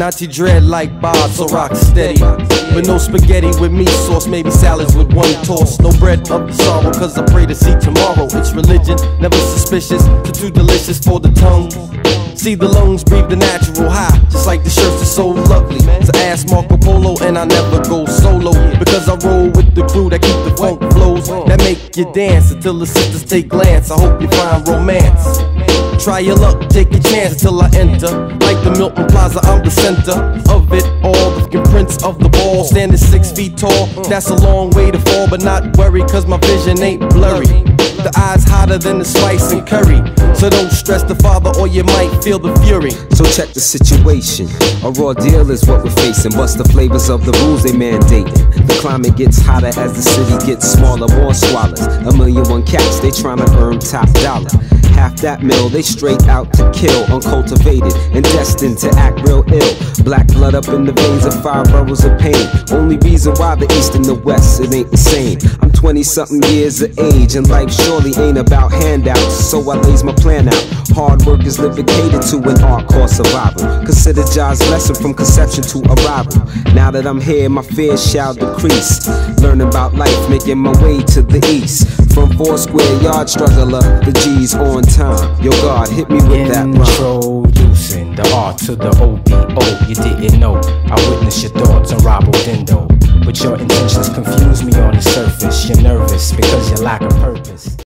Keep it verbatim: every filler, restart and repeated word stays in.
Auntie dread like Bob, so rock steady. But no spaghetti with meat sauce, maybe salads with one toss. No bread of sorrow, cause I pray to see tomorrow. It's religion, never suspicious, too, too delicious for the tongue. See the lungs breathe the natural high, just like the shirts are so lovely. So ask Marco Polo and I never go solo, because I roll with the crew that keep the funk flows, that make you dance until the sisters take glance. I hope you find romance. Try your luck, take your chance until I enter. Like the Milton Plaza, I'm the center of it all. The fingerprints of the ball, standing six feet tall. That's a long way to fall, but not worry, cause my vision ain't blurry. The eyes hotter than the spice and curry, so don't stress the father or you might feel the fury. So check the situation, a raw deal is what we're facing. What's the flavors of the rules they mandating? The climate gets hotter as the city gets smaller. More swallows, a million one cats, they tryna earn top dollar. Half that mill, they straight out to kill, uncultivated and destined to act real ill. Black blood up in the veins of five boroughs of pain. Only reason why the east and the west, it ain't the same. I'm twenty something years of age, and life surely ain't about handouts, so I lays my plan out. Hard work is living catered to an art called survival. Consider Jah's lesson from conception to arrival. Now that I'm here, my fears shall decrease. Learning about life, making my way to the east. From four square yard struggler, the G's on time. Yo God, hit me with that rhyme. Introducing the R to the O B O. You didn't know, I witnessed your thoughts on Robo Dindo, but your intentions confuse me on the surface. You're nervous because you lack a purpose.